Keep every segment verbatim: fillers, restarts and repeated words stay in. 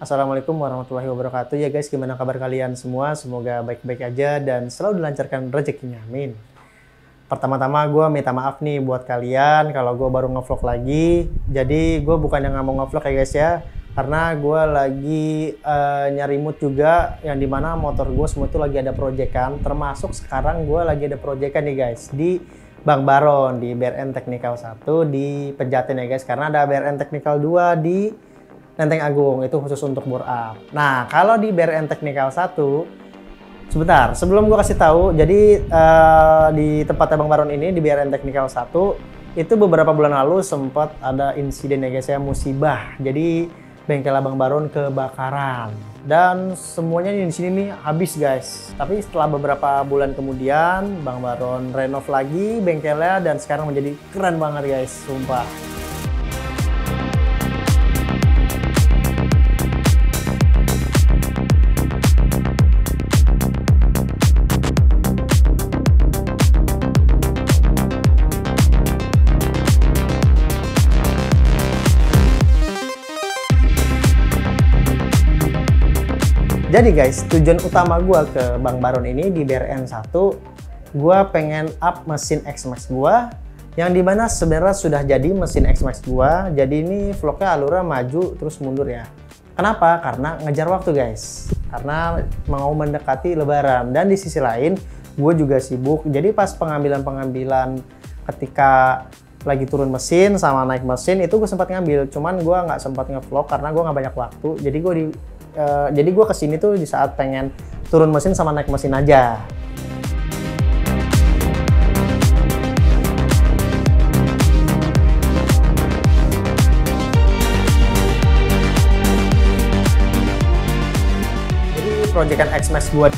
Assalamualaikum warahmatullahi wabarakatuh. Ya guys, gimana kabar kalian semua? Semoga baik-baik aja dan selalu dilancarkan rezekinya. Amin. Pertama-tama gue minta maaf nih buat kalian kalau gue baru ngevlog lagi. Jadi gue bukan yang nggak mau ngevlog ya guys ya. Karena gue lagi uh, nyari mood juga, yang dimana motor gue semua itu lagi ada proyekan. Termasuk sekarang gue lagi ada proyekan nih guys di Bang Baron, di B R N Technical satu di Pejaten ya guys. Karena ada B R N Technical dua di Lenteng Agung, itu khusus untuk bore up. Nah, kalau di B R N Technical satu, sebentar, sebelum gue kasih tahu, jadi uh, di tempat Bang Baron ini, di B R N Technical satu, itu beberapa bulan lalu sempat ada insiden ya guys ya, musibah. Jadi, bengkel Bang Baron kebakaran. Dan semuanya di sini nih habis guys. Tapi setelah beberapa bulan kemudian, Bang Baron renov lagi bengkelnya dan sekarang menjadi keren banget guys, sumpah. Jadi guys, tujuan utama gue ke Bang Baron ini di B R N satu, gue pengen up mesin X-Max gue, yang dimana sebenarnya sudah jadi mesin X-Max gue. Jadi ini vlognya alurnya maju terus mundur ya. Kenapa? Karena ngejar waktu guys. Karena mau mendekati Lebaran. Dan di sisi lain, gue juga sibuk. Jadi pas pengambilan-pengambilan ketika lagi turun mesin sama naik mesin, itu gue sempat ngambil. Cuman gue nggak sempat ngevlog karena gue nggak banyak waktu. Jadi gue di Uh, jadi gue kesini tuh di saat pengen turun mesin sama naik mesin aja. Jadi proyekan X-Max gue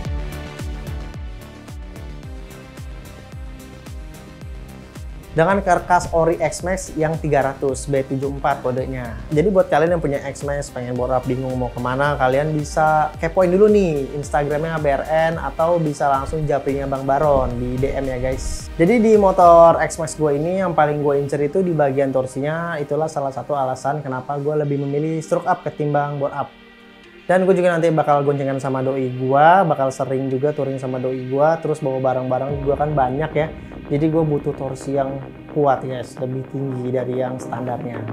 dengan karkas ori X-Max yang tiga ratus B tujuh puluh empat kodenya. Jadi buat kalian yang punya X-Max pengen bore up bingung mau kemana, kalian bisa kepoin dulu nih Instagramnya B R N atau bisa langsung japringnya Bang Baron di D M ya guys. Jadi di motor X-Max gue ini yang paling gue incer itu di bagian torsinya. Itulah salah satu alasan kenapa gue lebih memilih stroke up ketimbang bore up. Dan gue juga nanti bakal goncengan sama doi gue, bakal sering juga touring sama doi gue, terus bawa barang-barang gue kan banyak ya. Jadi gue butuh torsi yang kuat guys, lebih tinggi dari yang standarnya.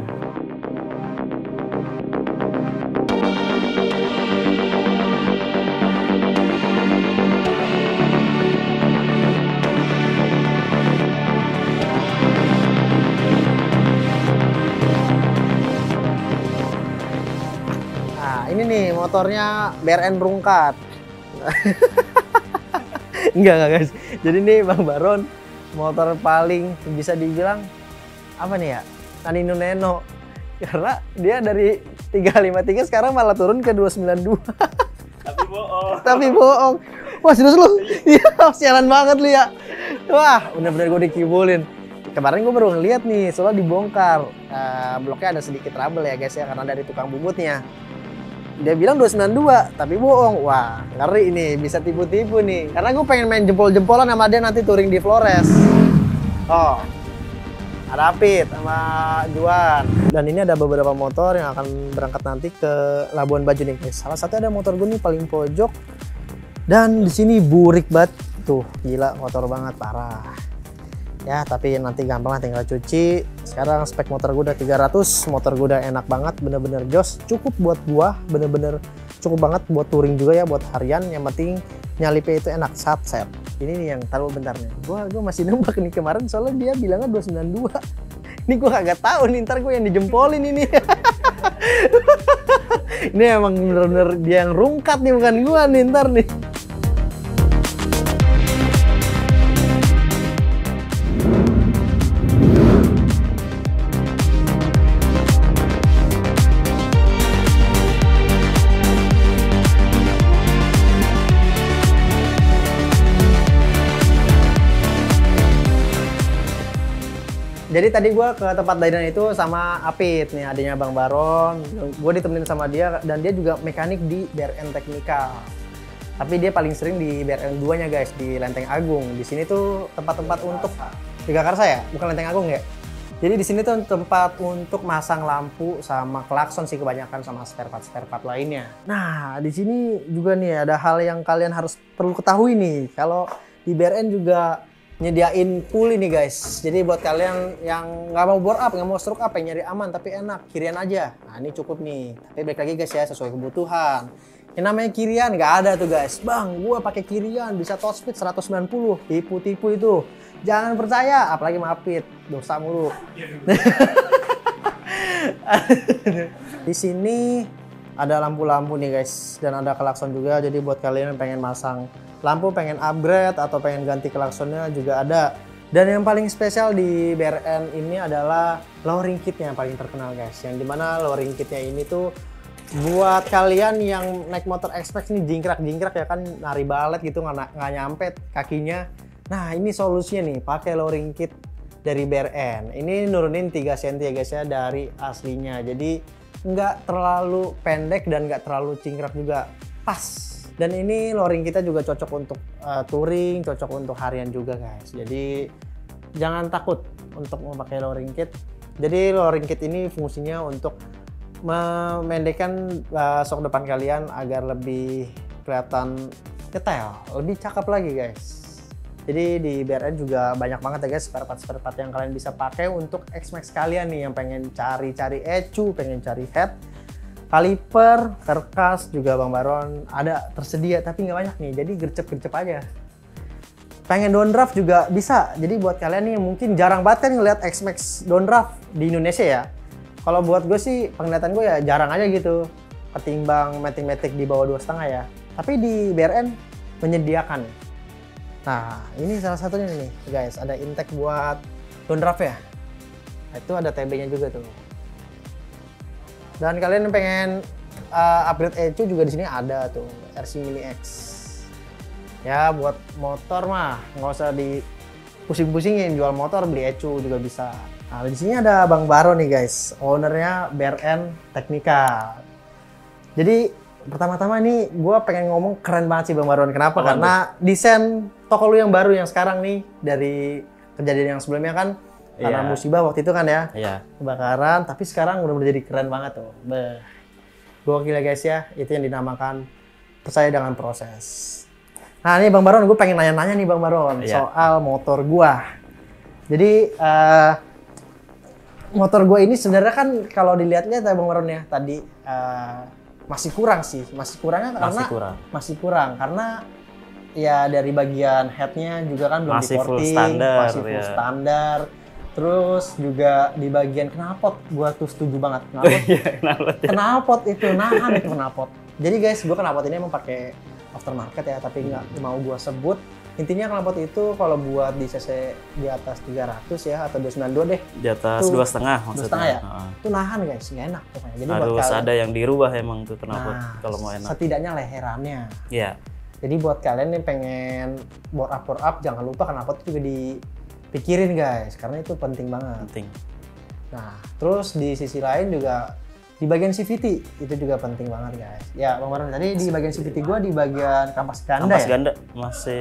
Ini nih motornya B R N Rungkat. enggak enggak guys. Jadi nih Bang Baron motor paling bisa dibilang apa nih ya? Nino Neno. Karena dia dari tiga lima tiga sekarang malah turun ke dua sembilan dua. Tapi bohong. Tapi bohong. Wah, serius lu? Iya, sialan banget lu ya. Wah, bener-bener gue dikibulin. Kemarin gue baru ngeliat nih, soalnya dibongkar. Uh, bloknya ada sedikit trouble ya guys ya, karena dari tukang bubutnya. Dia bilang dua sembilan dua, tapi bohong. Wah, ngeri ini, bisa tipu-tipu nih. Karena gue pengen main jempol-jempolan sama dia nanti touring di Flores. Oh, ada Apit sama Juan. Dan ini ada beberapa motor yang akan berangkat nanti ke Labuan Bajo nih guys. Salah satu ada motor gue nih paling pojok. Dan di sini burik banget. Tuh, gila kotor banget, parah. Ya, tapi nanti gampang lah tinggal cuci. Sekarang spek motor gue udah tiga ratus, motor gue udah enak banget, bener-bener jos. Cukup buat gua, bener-bener cukup banget buat touring juga ya, buat harian. Yang penting nyalipnya itu enak, sat-set. Ini nih yang taruh bentar nih. Gua, gua masih nembak nih kemarin soalnya dia bilangnya dua sembilan dua. Ini gua kagak tahu nih, ntar gue yang dijempolin ini. Ini emang bener-bener dia yang rungkat nih, bukan gua nih ntar nih. Jadi tadi gue ke tempat Daidan itu sama Apit nih, adanya Bang Baron. Gue ditemenin sama dia dan dia juga mekanik di B R N Technical. Tapi dia paling sering di B R N dua nya guys, di Lenteng Agung. Di sini tuh tempat-tempat untuk Tiga Karsa ya? Bukan Lenteng Agung ya? Jadi di sini tuh tempat untuk masang lampu sama klakson sih kebanyakan sama spare part spare part lainnya. Nah, di sini juga nih ada hal yang kalian harus perlu ketahui nih. Kalau di B R N juga nyediain pulley nih guys. Jadi buat kalian yang nggak mau bore up, nggak mau stroke up, yang nyari aman tapi enak, kirian aja. Nah, ini cukup nih. Tapi balik lagi guys ya, sesuai kebutuhan. Yang namanya kirian nggak ada tuh guys. Bang, gua pakai kirian bisa top speed seratus sembilan puluh. Tipu-tipu itu. Jangan percaya, apalagi mapit, dosa mulu. Di sini ada lampu-lampu nih guys, dan ada klakson juga. Jadi buat kalian yang pengen masang lampu, pengen upgrade atau pengen ganti klaksonnya juga ada. Dan yang paling spesial di B R N ini adalah lowering kitnya yang paling terkenal guys. Yang dimana lowering kitnya ini tuh buat kalian yang naik motor X-Max nih jingkrak-jingkrak ya kan, nari balet gitu nggak nggak nyampe kakinya. Nah, ini solusinya nih, pakai lowering kit dari B R N. Ini nurunin tiga sentimeter ya guys ya dari aslinya. Jadi nggak terlalu pendek dan nggak terlalu cingkrak juga. Pas. Dan ini lowering kita juga cocok untuk uh, touring, cocok untuk harian juga guys. Jadi jangan takut untuk memakai lowering kit. Jadi lowering kit ini fungsinya untuk memendekkan uh, sok depan kalian agar lebih kelihatan detail, lebih cakep lagi guys. Jadi di B R N juga banyak banget ya guys spare part-spare part yang kalian bisa pakai untuk X-Max kalian nih yang pengen cari-cari ecu, pengen cari head, kaliper, karkas juga Bang Baron ada tersedia tapi nggak banyak nih, jadi gercep-gercep aja. Pengen downdraft juga bisa, jadi buat kalian nih mungkin jarang banget kan ngeliat X-Max downdraft di Indonesia ya. Kalau buat gue sih penglihatan gue ya jarang aja gitu, ketimbang matic-matic di bawah dua setengah ya. Tapi di B R N menyediakan. Nah, ini salah satunya nih guys, ada intake buat downdraft ya. Itu ada T B-nya juga tuh. Dan kalian pengen uh, upgrade ecu juga di sini ada tuh, R C Mini X. Ya, buat motor mah nggak usah di pusing-pusingin, jual motor beli ecu juga bisa. Nah, di sini ada Bang Baron nih guys, ownernya B R N Technical. Jadi pertama-tama nih gue pengen ngomong keren banget sih Bang Baron. Kenapa? Oh, karena aduh. Desain toko lu yang baru yang sekarang nih dari kejadian yang sebelumnya kan yeah. Karena musibah waktu itu kan ya yeah. Kebakaran, tapi sekarang udah jadi keren banget tuh. Beuh. Gokil ya guys ya, itu yang dinamakan percaya dengan proses. Nah nih Bang Baron, gue pengen nanya-nanya nih Bang Baron yeah. soal motor gua. Jadi uh, motor gua ini sebenarnya kan kalau dilihat-lihat ya Bang Baron ya tadi uh, masih kurang sih, masih kurangnya karena masih kurang, masih kurang karena ya dari bagian headnya juga kan belum masih di full standar, masih full ya. standar. Terus juga di bagian knalpot, gua tuh setuju banget knalpot. knalpot, ya. knalpot itu nahan itu knalpot. Jadi guys, gua knalpot ini emang pakai aftermarket ya, tapi nggak mau gua sebut. Intinya knalpot itu kalau buat di cc di atas tiga ratus ya atau dua sembilan dua deh. Di atas dua setengah maksudnya. dua setengah ya? Uh. Itu nahan guys, nggak enak pokoknya. Jadi harus buat kalian, ada yang dirubah emang tuh knalpot nah, kalau mau enak. Setidaknya leherannya. Iya. Yeah. Jadi buat kalian yang pengen bore up bore up, jangan lupa knalpot itu juga dipikirin guys, karena itu penting banget. Penting. Nah, terus di sisi lain juga di bagian C V T itu juga penting banget guys. Ya Bang Baron, tadi di bagian C V T gua di bagian kampas ganda kampas ya? ganda masih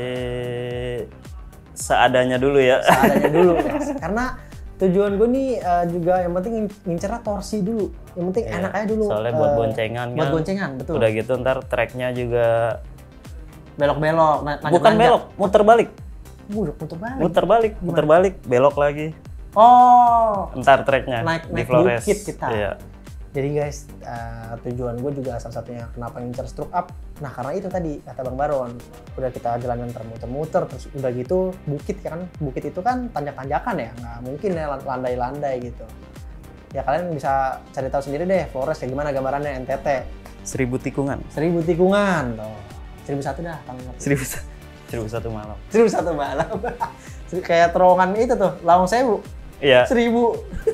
seadanya dulu ya. Seadanya dulu guys. Karena tujuan gue nih uh, juga yang penting ngincernya torsi dulu. Yang penting iya, enak aja dulu. Soalnya buat uh, boncengan kan. Buat boncengan, betul. Udah gitu ntar tracknya juga belok-belok. Bukan belok, muter balik. Muter, muter balik. Muter balik, Gimana? muter balik, belok lagi. Oh. Ntar tracknya naik, di naik Flores. Bukit kita. Iya. Jadi guys, uh, tujuan gue juga salah satunya kenapa ngincer stroke up. Nah karena itu tadi kata Bang Baron, udah kita jalan termuter-muter, terus udah gitu bukit kan, bukit itu kan tanjak-tanjakan ya, nggak mungkin ya landai-landai gitu. Ya kalian bisa cari tahu sendiri deh Flores kayak gimana gambarannya N T T. Seribu tikungan. Seribu tikungan, tuh. Seribu satu dah. Seribu, seribu satu malam. Seribu satu malam. Kayak terowongan itu tuh, Lawang Sewu. Iya. Seribu.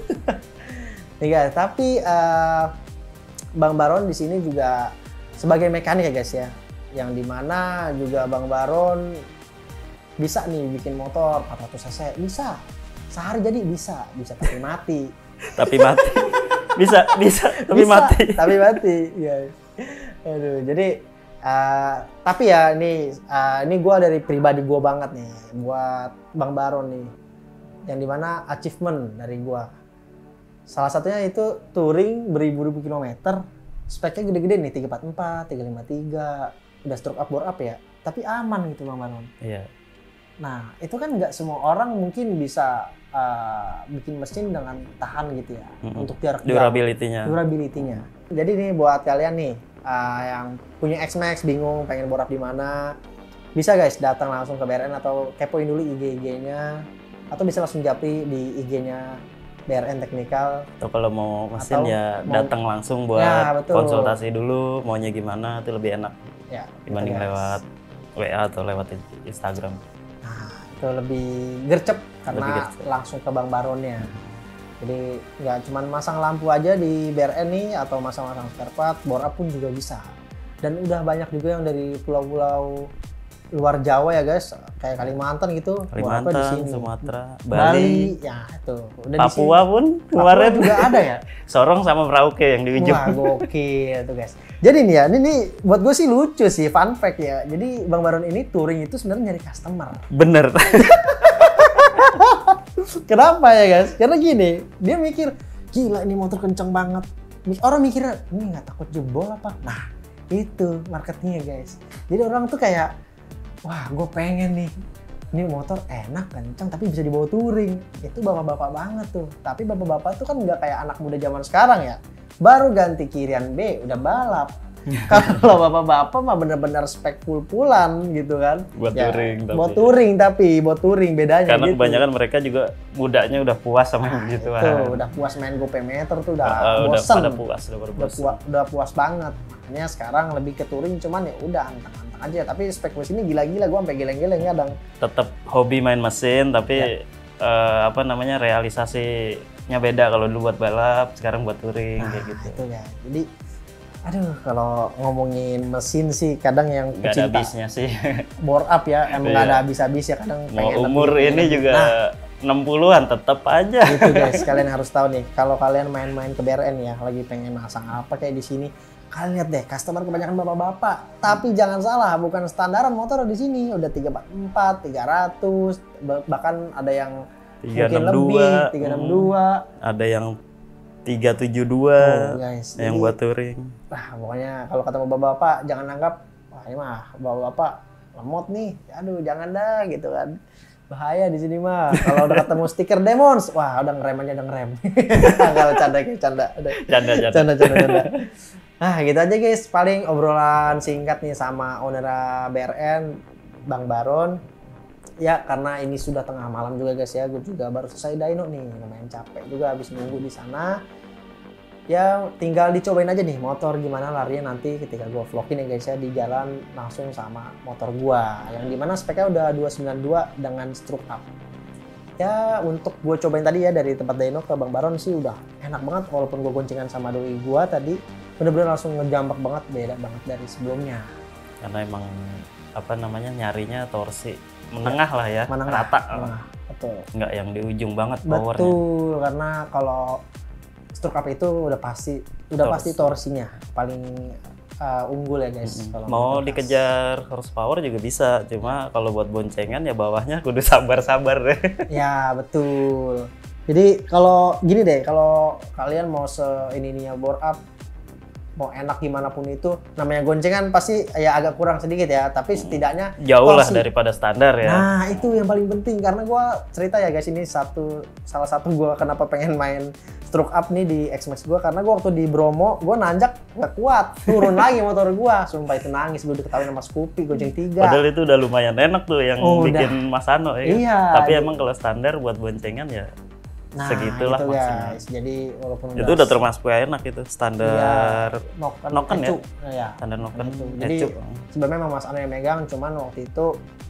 Nih guys, tapi uh, Bang Baron di sini juga sebagai mekanik ya guys ya, yang dimana juga Bang Baron bisa nih bikin motor empat ratus cc, bisa sehari jadi bisa, bisa tapi mati. Tapi mati, bisa bisa tapi bisa, mati. Tapi mati, guys. Aduh, jadi uh, tapi ya ini uh, ini gue dari pribadi gue banget nih buat Bang Baron nih. yang dimana achievement dari gua. Salah satunya itu touring beribu-ribu kilometer, speknya gede-gede nih, tiga empat empat, tiga lima tiga, udah stroke up, bore up ya, tapi aman gitu Bang Baron. Iya. Nah, itu kan nggak semua orang mungkin bisa uh, bikin mesin dengan tahan gitu ya, mm-hmm. untuk jarak jauh. Durability-nya. Durability-nya. Jadi nih buat kalian nih, uh, yang punya X-Max, bingung pengen bore up di mana, bisa guys datang langsung ke B R N atau kepoin dulu I G I G-nya, atau bisa langsung japri di I G-nya B R N Technical. Atau kalau mau mesin atau ya mau, datang langsung buat ya, konsultasi dulu maunya gimana, itu lebih enak ya, dibanding betul, lewat W A atau lewat Instagram. Nah, itu lebih gercep karena lebih gercep. langsung ke Bang Baronnya. Jadi nggak cuma masang lampu aja di B R N nih atau masang-masang spare part, bore up pun juga bisa. Dan udah banyak juga yang dari pulau-pulau luar Jawa ya guys, kayak Kalimantan gitu, Kalimantan, di sini. Sumatera, Bali, Bali, ya itu. Udah Papua di pun Papua kemarin juga ada ya. Sorong sama Merauke yang di ujung. Wah gokil tuh guys. Jadi nih ya, ini nih buat gue sih lucu sih, fun fact ya. Jadi Bang Baron ini touring itu sebenarnya nyari customer. Bener. Kenapa ya guys? Karena gini, dia mikir gila ini motor kenceng banget. Orang mikirnya ini nggak takut jebol apa? Nah itu marketnya guys. Jadi orang tuh kayak wah, gue pengen nih, ini motor enak, kencang, tapi bisa dibawa touring. Itu bapak-bapak banget tuh. Tapi bapak-bapak tuh kan nggak kayak anak muda zaman sekarang ya. Baru ganti kirian B, udah balap. Kalau bapak-bapak mah bener-bener spek full-pullan gitu kan. Buat ya, touring tapi. Buat touring tapi, buat touring bedanya Karena gitu. kebanyakan mereka juga mudanya udah puas sama nah, gitu itu, udah puas main GoPayMeter tuh udah uh, bosen. Udah pada puas, udah pada Udah, puas. puas, udah puas banget. Makanya sekarang lebih ke touring, cuman ya udah anteng-anteng aja. Tapi spek mesin ini gila-gila, gue sampai geleng-geleng kadang. Tetap hobi main mesin, tapi ya. uh, apa namanya realisasinya beda. Kalau dulu buat balap, sekarang buat touring nah, kayak gitu. Itu ya. Jadi, aduh kalau ngomongin mesin sih kadang yang nggak ada habisnya sih. Bore up ya, emang nggak ada habis-habis ya kadang. Mau pengen umur lebih, ini juga nah, enam puluhan tetap aja. Itu guys, kalian harus tahu nih, kalau kalian main-main ke B R N ya, lagi pengen masang apa kayak di sini, kalian lihat deh, customer kebanyakan bapak-bapak. Tapi jangan salah, bukan standaran motor di sini, udah tiga empat empat, tiga ratus, bahkan ada yang tiga mungkin enam dua, lebih, tiga enam dua. Ada yang tiga tujuh dua oh, guys. yang Jadi, buat touring. Nah, pokoknya kalau kata bapak-bapak jangan anggap wah ini mah bapak-bapak lemot nih. Aduh, jangan dah gitu kan. Bahaya di sini mah. Kalau udah ketemu stiker Demons, wah udah ngerem aja udah ngerem. Kalau canda kayak canda. Canda canda. Canda canda canda. Nah, gitu aja guys. Paling obrolan singkat nih sama owner B R N Bang Baron. Ya, karena ini sudah tengah malam juga guys ya. Gue juga baru selesai dyno nih, lumayan capek juga habis nunggu di sana. Ya, tinggal dicobain aja nih motor gimana larinya nanti ketika gue vlogin ya guys ya di jalan langsung sama motor gua. Yang dimana speknya udah dua sembilan dua dengan stroke up. Ya, untuk gue cobain tadi ya dari tempat dyno ke Bang Baron sih udah enak banget walaupun gue goncengan sama doi gua tadi. Bener-bener langsung ngejambak banget, beda banget dari sebelumnya. Karena emang apa namanya nyarinya torsi menengah lah ya, menengah, rata. Menengah, betul. Nggak yang di ujung banget powernya. Betul, karena kalau stroke up itu udah pasti, udah Tors. pasti torsinya paling uh, unggul ya guys. Mm-hmm. Kalau mau dikejar horsepower juga bisa, cuma kalau buat boncengan ya bawahnya kudu sabar-sabar deh. Ya betul. Jadi kalau gini deh, kalau kalian mau se ini-ininya bore up, mau enak gimana pun itu, namanya goncengan pasti ya agak kurang sedikit ya, tapi setidaknya jauh lah torsi. daripada standar ya. Nah itu yang paling penting, karena gue cerita ya guys, ini satu salah satu gue kenapa pengen main stroke up nih di X-Max gue, karena gue waktu di Bromo gue nanjak gak kuat, turun lagi motor gue, sumpah itu nangis, gue diketahui sama Scoopy gonceng tiga. Padahal itu udah lumayan enak tuh yang oh, bikin udah. Mas Ano ya. Iya. Tapi emang kalau standar buat boncengan ya nah, segitulah gitu maksimal. guys. Jadi walaupun itu udah termasuk enak itu standar iya, noken, noken ya. ya. Standar noken. Gitu. Jadi ecu. sebenarnya memang Mas Ano yang megang, cuman waktu itu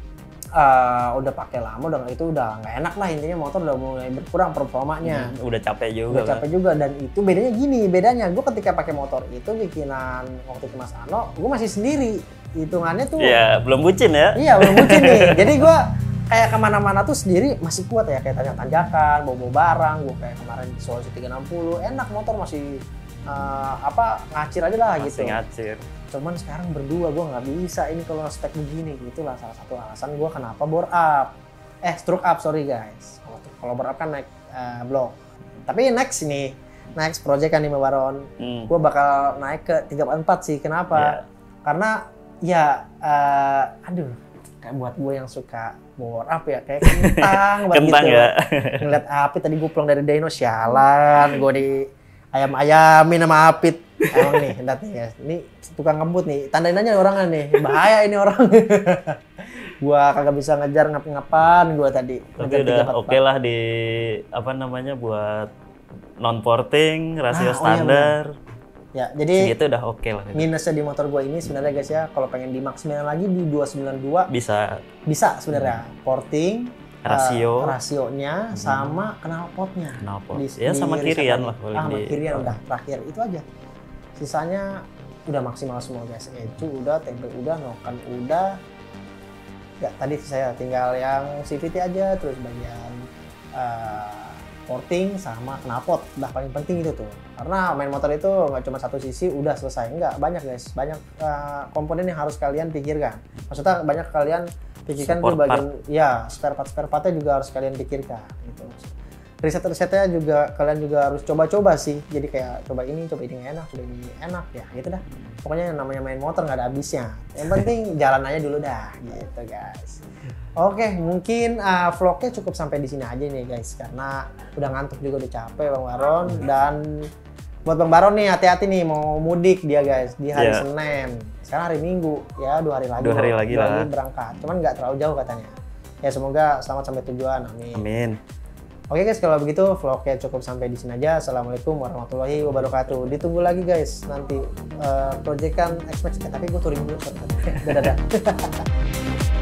uh, udah pakai lama, udah itu udah nggak enak lah, intinya motor udah mulai berkurang performanya. Hmm, udah capek juga. Udah capek kan? juga, dan itu bedanya gini, bedanya gue ketika pakai motor itu bikinan waktu itu Mas Ano, gue masih sendiri. Hitungannya tuh. Iya, belum bucin ya. Iya, belum bucin nih. Jadi gue kayak kemana-mana tuh sendiri masih kuat ya, kayak tanjak-tanjakan, bawa-bawa barang, gue kayak kemarin di Sulawesi tiga enam nol, enak motor masih uh, apa ngacir aja lah masih gitu. ngacir. Cuman sekarang berdua gue nggak bisa ini kalau spek begini, itulah salah satu alasan gue kenapa bore up. eh stroke up sorry guys. Kalau berapa kan naik uh, blok. Tapi next ini, next project kan di Baron, hmm. gue bakal naik ke tiga empat empat sih. Kenapa? Yeah. Karena ya, uh, aduh, kayak buat gue yang suka power up ya, kayak kentang banget gitu. Ya? Ngeliat Apit tadi gue pulang dari Dino, sialan, gue di ayam-ayamin sama Apit. Emang nih, lihat nih guys, ini tukang ngebut nih, tandain aja orangnya nih, bahaya ini orang. Gua kagak bisa ngejar ngap-ngapan gua tadi. Tapi udah oke okay lah di apa namanya buat non porting rasio nah, standar. Oh iya, ya, jadi segitu udah oke okay lah. Minusnya di motor gua ini sebenarnya guys ya, kalau pengen dimaksimalin lagi di dua sembilan dua bisa. Bisa sebenarnya. Hmm. Porting, rasio, uh, rasionya hmm. sama knalpotnya. Knalpot. Ya sama kirian lah paling ah, di. Kirian udah terakhir itu aja. Sisanya udah maksimal semua guys. Ecu udah, tempel udah, nokan udah. Ya, tadi saya tinggal yang C V T aja, terus bagian uh, porting sama knalpot. Udah paling penting itu tuh. Karena main motor itu nggak cuma satu sisi udah selesai. Enggak, banyak guys. Banyak uh, komponen yang harus kalian pikirkan. Maksudnya banyak kalian pikirkan di bagian part. Ya, spare part spare partnya juga harus kalian pikirkan gitu. Riset-risetnya juga kalian juga harus coba-coba sih. Jadi kayak coba ini, coba ini enak, coba ini enak ya gitu dah. Pokoknya yang namanya main motor nggak ada habisnya. Yang penting jalan aja dulu dah gitu guys. Oke, mungkin uh, vlognya cukup sampai di sini aja nih guys. Karena udah ngantuk juga, udah capek Bang Baron. Dan buat Bang Baron nih hati-hati nih mau mudik dia guys di hari yeah. Senin. Sekarang hari Minggu ya, dua hari lagi. Dua hari lagi lah. Berangkat. Cuman nggak terlalu jauh katanya. Ya semoga selamat sampai tujuan. Amin. Amin. Oke guys, kalau begitu vlognya cukup sampai di sini aja. Assalamualaikum warahmatullahi wabarakatuh. Ditunggu lagi guys nanti uh, proyekan X-Max. Eh, tapi gue touring dulu. Dadah.